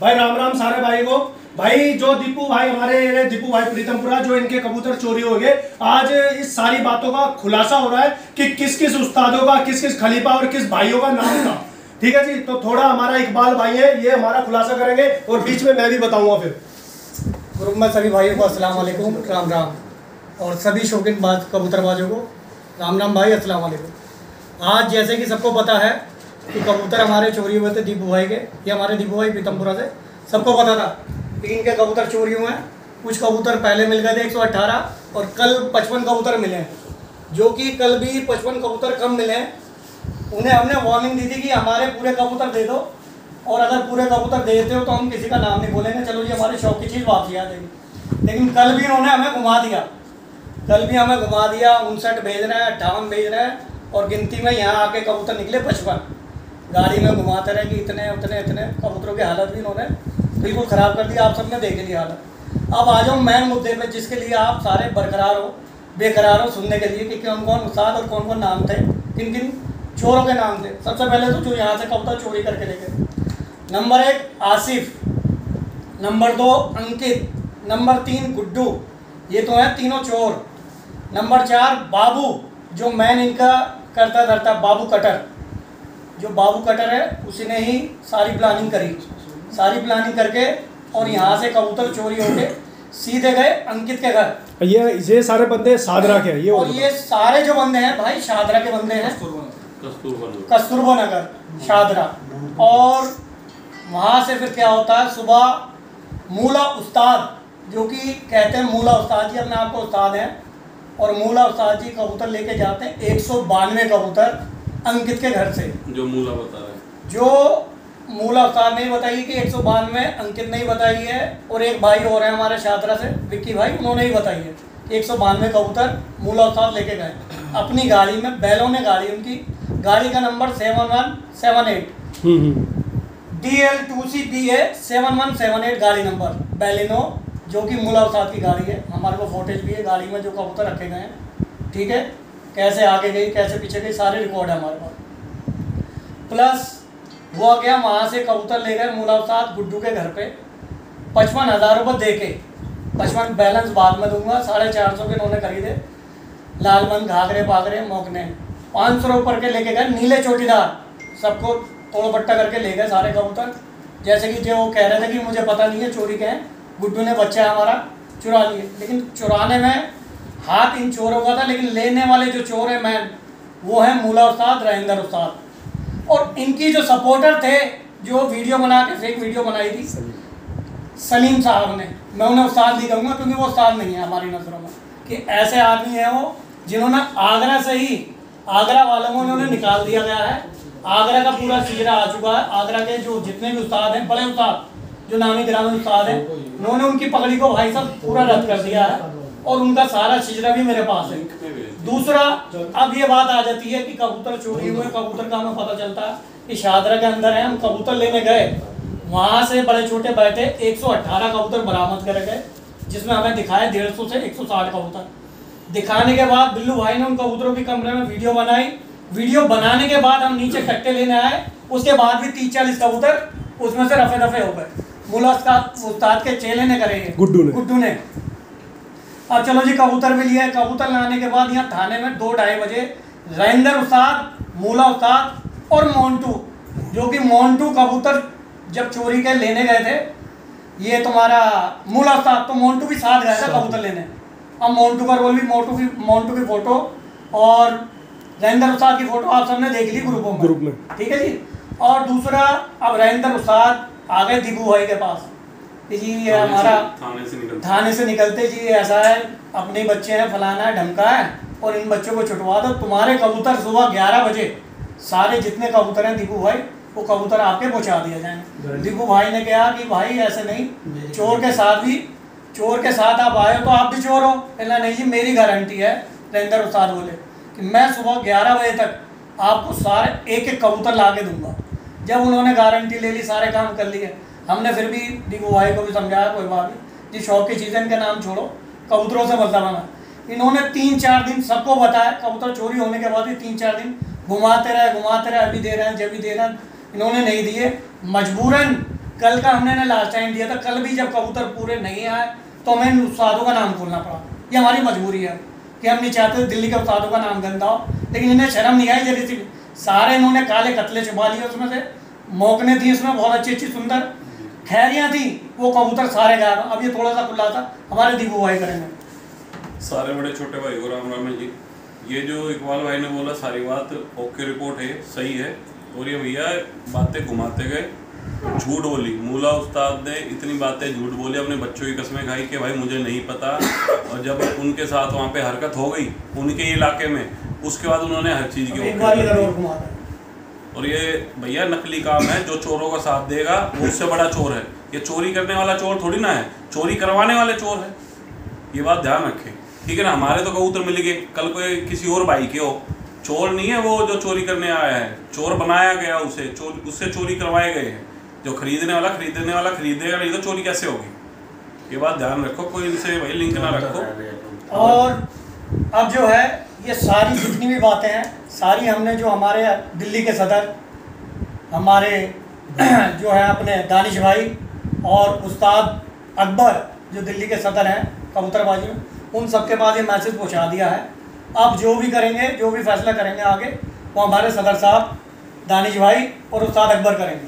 भाई राम राम सारे भाई को। भाई जो दीपू भाई हमारे दीपू भाई प्रीतमपुरा जो इनके कबूतर चोरी हो गए, आज इस सारी बातों का खुलासा हो रहा है कि किस किस उस्तादों का, किस किस खलीफा और किस भाइयों का नाम था। ठीक है जी, तो थोड़ा हमारा इकबाल भाई है, ये हमारा खुलासा करेंगे और बीच में मैं भी बताऊंगा। फिर ग्रुप में सभी भाइयों को अस्सलाम वालेकुम, राम राम, और सभी शौकीन कबूतरबाजों को राम राम भाई, अस्सलाम वालेकुम। आज जैसे कि सबको पता है कि कबूतर हमारे चोरी हुए थे दीपू भाई के, ये हमारे दीपू भाई प्रीतमपुरा से, सबको पता था कि इनके कबूतर चोरी हुए हैं। कुछ कबूतर पहले मिल गए थे 118 और कल 55 कबूतर मिले हैं, जो कि कल भी 55 कबूतर कम मिले हैं। उन्हें हमने वार्निंग दी थी कि हमारे पूरे कबूतर दे दो, और अगर पूरे कबूतर दे देते हो तो हम किसी का नाम नहीं बोलेंगे, चलो जी हमारे शौक की चीज़ वापसी आ जाएगी। लेकिन कल भी उन्होंने हमें घुमा दिया, 59 भेज रहे हैं, 58 भेज रहे हैं, और गिनती में यहाँ आके कबूतर निकले 55। गाड़ी में घुमाते रहे कि इतने उतने इतने कबूतरों की हालत भी उन्होंने बिल्कुल ख़राब कर दी। आप सबने देख ली हालत। अब आ जाओ मेन मुद्दे पे, जिसके लिए आप सारे बरकरार हो, बेकरार हो सुनने के लिए कि कौन कौन उस्ताद और कौन कौन नाम थे, किन किन चोरों के नाम थे। सबसे पहले तो जो यहाँ से कबूतर चोरी करके ले गए, number 1 Asif, number 2 Ankit, number 3 Guddu, ये तो हैं तीनों चोर। नंबर 4 बाबू, जो मैन इनका करता धरता बाबू कटर, जो बाबू कटर है उसने ही सारी प्लानिंग करी, सारी प्लानिंग करके और यहाँ से कबूतर चोरी होके सीधे गए अंकित के घर। ये सारे बंदे शाहदरा के हैं, ये और ये सारे जो बंदे हैं भाई शाहदरा के बंदे हैं, कस्तूरबा नगर शाहदरा। और वहाँ से फिर क्या होता है, सुबह मूला उस्ताद, जो कि कहते हैं मूला उस्ताद जी अपने आप को उस्ताद हैं, और मूला उस्ताद जी कबूतर लेके जाते हैं 192 कबूतर अंकित के घर से। जो मूला बता रहा है, जो मूला उस्ताद ने बताई कि 192, अंकित ने ही बताई है, और एक भाई और है हमारे शाहदरा से विक्की भाई, उन्होंने ही बताई है। 192 कबूतर मूला उस्ताद लेके गए अपनी गाड़ी में, बैलों ने गाड़ी, उनकी गाड़ी का नंबर 7178 DL2CPA 7178 गाड़ी नंबर बैलिनो, जो कि मूला उस्ताद की गाड़ी है। हमारे को फोटेज भी है गाड़ी में जो कबूतर रखे गए हैं, ठीक है, कैसे आगे गई कैसे पीछे गई सारे रिकॉर्ड है हमारे पास। प्लस हुआ क्या, वहाँ से कबूतर ले गए मूला उस्ताद गुड्डू के घर पे 55,000 रुपये दे के, 55 बैलेंस बाद में दूंगा, 450 के इन्होंने खरीदे, लालबंद घाघरे बागरे मोकने, 500 रुपये के लेके गए नीले चोटीदार, सबको तोड़ बट्टा करके ले गए सारे कबूतर। जैसे कि जो कह रहे थे कि मुझे पता नहीं है चोरी के हैं, गुड्डू ने बच्चा हमारा चुरा लिए, लेकिन चुराने में हाथ इन चोरों का था, लेकिन लेने वाले जो चोर हैं मैन, वो है मूला उस्ताद, रहेंद्र उस्ताद, और इनकी जो सपोर्टर थे, जो वीडियो बना के फेक वीडियो बनाई थी सलीम साहब ने, मैं उन्हें उस्ताद नहीं कहूँगा क्योंकि वो उस्ताद नहीं है हमारी नज़रों में, कि ऐसे आदमी हैं वो जिन्होंने आगरा से ही, आगरा वालों को उन्होंने निकाल दिया गया है। आगरा का पूरा सिजरा आ चुका है, आगरा के जो जितने भी उस्ताद हैं, बड़े उस्ताद जो नामी गिरामी उस्ताद हैं, उन्होंने उनकी पगड़ी को भाई साहब पूरा रद्द कर दिया है, और उनका सारा सिजरा भी मेरे पास है। दूसरा, अब ये बात आ जाती है कि कबूतर चोरी हुए, कबूतर का हमें पता चलता है कि शाहदरा के अंदर है, हम कबूतर लेने गए, वहाँ से बड़े छोटे बैठे 118 कबूतर बरामद करे गए, जिसमें हमें दिखाए 150 से 160 कबूतर। दिखाने के बाद बिल्लू भाई ने उन कबूतरों के कमरे में वीडियो बनाई, वीडियो बनाने के बाद हम नीचे कट्टे लेने आए, उसके बाद भी 30-40 कबूतर उसमें से रफे दफे हो गए। मूला उस्ताद के चेले ने करे, गुड्डू ने। अब चलो जी कबूतर भी लिए, कबूतर लाने के बाद यहाँ थाने में 2-2:30 बजे रहेंद्र उस्ताद, मूला उस्ताद और मोन्टू, जो कि मोन्टू कबूतर जब चोरी के लेने गए थे, ये तुम्हारा मूला उस्ताद, तो मोन्टू भी साथ गया था कबूतर लेने। अब मोन्टू का रोल भी, मोन्टू की फोटो और रहेंद्र उस्ताद की फोटो आप सबने देख ली ग्रुप में, ठीक है जी। और दूसरा, अब रहेंद्र उस्ताद आ गए दीपू भाई के पास कि जी ये हमारा थाने से निकलते जी ऐसा है, अपने बच्चे हैं, फलाना है, ढमका है, और इन बच्चों को छुटवा दो, तुम्हारे कबूतर सुबह 11 बजे सारे जितने कबूतर हैं दीपू भाई, वो कबूतर आपके पहुँचा दिए जाएंगे। दीपू भाई ने कहा कि भाई ऐसे नहीं, चोर के साथ आप आए हो तो आप भी चोर हो। कहना नहीं जी मेरी गारंटी है, रहेंद्र उस्ताद बोले कि मैं सुबह 11 बजे तक आपको सारे एक एक कबूतर ला के दूंगा। जब उन्होंने गारंटी ले ली, सारे काम कर लिए, हमने फिर भी दीपू भाई को भी समझाया कोई बात नहीं जी, शौक की चीज़ें इनके नाम छोड़ो, कबूतरों से मतलब बना। इन्होंने 3-4 दिन सबको बताया, कबूतर चोरी होने के बाद भी 3-4 दिन घुमाते रहे, अभी दे रहे हैं, जब भी दे रहे हैं, इन्होंने नहीं दिए। मजबूरन कल का हमने लास्ट टाइम दिया था, कल भी जब कबूतर पूरे नहीं आए तो हमें इन उस्तादों का नाम खोलना पड़ा। ये हमारी मजबूरी है कि हम नहीं चाहते दिल्ली के उस्तादों का नाम गंदा हो, लेकिन इन्हें शर्म नहीं आई जरी सी। सारे इन्होंने काले कतले छुपा लिए उसमें से, मौकने थी उसमें बहुत अच्छी अच्छी सुंदर, खैरियाँ थी, वो कबूतर सारे गायब। अब ये थोड़ा सा खुला था, हमारे दीपू भाई करेंगे। सारे बड़े छोटे भाई को राम राम जी। ये जो इकबाल भाई ने बोला सारी बात ओके रिपोर्ट है, सही है। और ये भैया बातें घुमाते गए, झूठ बोली। मूला उस्ताद ने इतनी बातें झूठ बोली, अपने बच्चों की कसमें खाई कि भाई मुझे नहीं पता। और जब उनके साथ वहाँ पे हरकत हो गई उनके इलाके में, उसके बाद उन्होंने हर चीज़ की और ये भैया नकली काम है। जो चोरों का साथ देगा वो उससे बड़ा चोर है। ये चोरी करने वाला चोर थोड़ी ना है, चोरी करवाने वाले चोर है। ये बात ध्यान रखें, ठीक है ना। हमारे तो कबूतर मिल गए, कल कोई किसी और भाई के हो, चोर नहीं है वो जो चोरी करने आया है, चोर बनाया गया उसे, उससे चोरी करवाए गए हैं। जो खरीदने वाला खरीदेगा, नहीं तो चोरी कैसे होगी। ये बात ध्यान रखो, कोई इनसे भाई लिंक ना रखो। और अब जो है ये सारी जितनी भी बातें हैं सारी हमने जो हमारे दिल्ली के सदर हमारे जो है अपने दानिश भाई और उस्ताद अकबर जो दिल्ली के सदर हैं कबूतरबाजी में, उन सबके पास ये मैसेज पहुंचा दिया है। अब जो भी करेंगे, जो भी फैसला करेंगे आगे, वो हमारे सदर साहब दानिश भाई और उस्ताद अकबर करेंगे।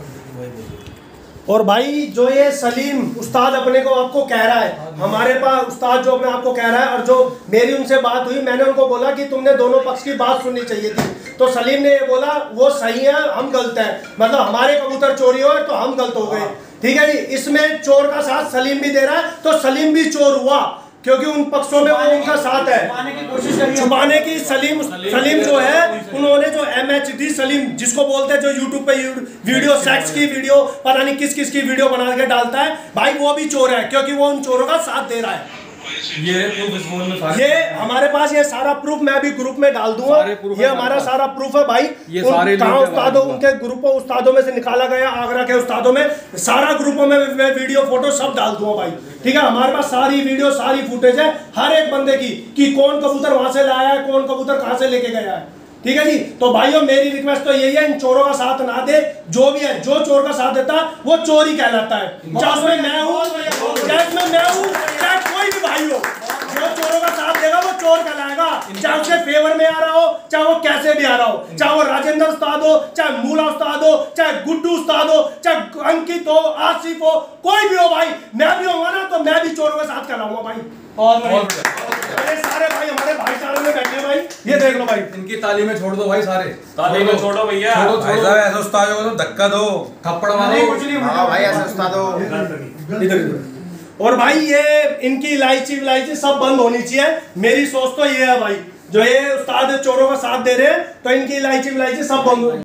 और भाई जो ये सलीम उस्ताद अपने को आपको कह रहा है, हमारे पास उस्ताद जो अपने आपको कह रहा है, और जो मेरी उनसे बात हुई, मैंने उनको बोला कि तुमने दोनों पक्ष की बात सुननी चाहिए थी। तो सलीम ने ये बोला वो सही है, हम गलत हैं, मतलब हमारे कबूतर चोरी हो तो हम गलत हो गए। ठीक है जी, इसमें चोर का साथ सलीम भी दे रहा है, तो सलीम भी चोर हुआ क्योंकि उन पक्षों में वो उनका साथ है। छुपाने की सलीम जो है, उन्होंने जो MHD सलीम जिसको बोलते हैं, जो यूट्यूब पे वीडियो सेक्स की वीडियो पता नहीं किस किस की वीडियो बना के डालता है, भाई वो भी चोर है क्योंकि वो उन चोरों का साथ दे रहा है। ये हमारे पास ये सारा प्रूफ मैं भी ग्रुप में डाल दूंगा। ये हमारा सारा प्रूफ है भाई। कहाँ उस्तादों उनके ग्रुपों उस्तादों में से निकाला गया, आगरा के उस्तादों में, सारा ग्रुपों में मैं वीडियो फोटो सब डाल दूंगा भाई। ठीक है, हमारे पास सारी वीडियो सारी फुटेज है हर एक बंदे की कि कौन कबूतर वहां से लाया है, कौन कबूतर कहाँ से लेके गया है। ठीक है जी, तो भाइयों मेरी रिक्वेस्ट तो यही है, इन चोरों का साथ ना दे। जो भी है, जो चोर का साथ देता है वो चोरी कहलाता है। चाहे मैं हूँ, चाहे कोई भी भाई हो, जो चोरों का साथ देगा वो चोर कहलाएगा। चाहे उसके फेवर में आ रहा हो, चाहे वो कैसे भी आ रहा हो, चाहे वो राजेंद्र उस्ताद हो, चाहे मूला उस्ताद हो, चाहे गुड्डू उस्ताद हो, चाहे अंकित हो, आसिफ हो, कोई भी हो भाई, मैं भी होगा ना तो मैं भी चोरों के साथ कहलाऊंगा भाई। सारे भाई हमारे भाईचारे में बैठे भाई, ये देख लो भाई, इनकी ताली में छोड़ दो भाई, सारे ताली में छोड़ो भैया। ऐसे उस्ताद हो तो धक्का दो, थप्पड़ मारो, कुछ नहीं भाई ऐसे उस्ताद हो। इधर और भाई ये इनकी इलायची सब बंद होनी चाहिए। मेरी सोच तो ये है भाई, जो ये उस्ताद चोरों का साथ दे रहे हैं तो इनकी इलायची सब बंद हो।